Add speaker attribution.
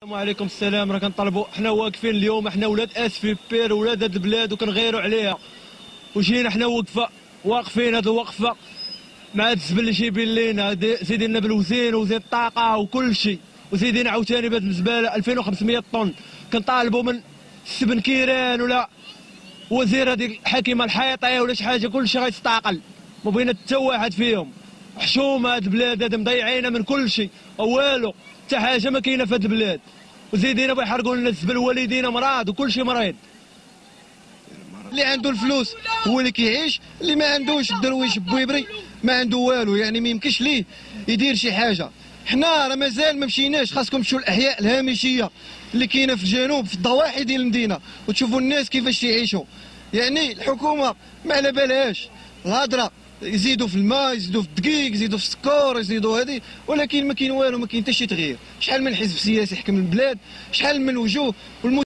Speaker 1: وعليكم السلام. راه كنطالبوا حنا واقفين اليوم، حنا ولاد اس في بير ولاد هاد البلاد وكنغيروا عليها، وجينا حنا واقفين هاد الوقفه مع هاد الزبل اللي جايبين لينا، زيدنا بالوزين وزين الطاقه وكل شيء، وزيدين عاوتاني بهاد الزباله 2500 طن. كنطالبوا من السبن كيران ولا وزير هذيك الحاكمه الحيطيه ولا شي حاجه، كل شيء غيستعقل، ما بغينا حتى واحد فيهم. حشومه هاد البلاد هاد مضيعينا من كل شيء، والو حتى حاجه ما كاينه في هاد البلاد، وزيدين بغا يحرقوا لنا الزبل، والدينا مرض وكل شيء مريض.
Speaker 2: اللي عنده الفلوس هو اللي كيعيش، اللي ما عندوش الدرويش بويبري ما عنده والو، يعني ما يمكنش ليه يدير شي حاجه. حنا راه مازال ما مشيناش، خاصكم تمشيو الاحياء الهامشيه اللي كاينه في الجنوب في الضواحي ديال المدينه وتشوفوا الناس كيفاش يعيشوا. يعني الحكومه ما على بالهاش الهضره، يزيدوا في الماء، يزيدوا في الدقيق، يزيدوا في السكر، يزيدوا هذه، ولكن ما كاين والو، ما كاين حتى شي تغيير. شحال من حزب سياسي حكم البلاد، شحال من وجوه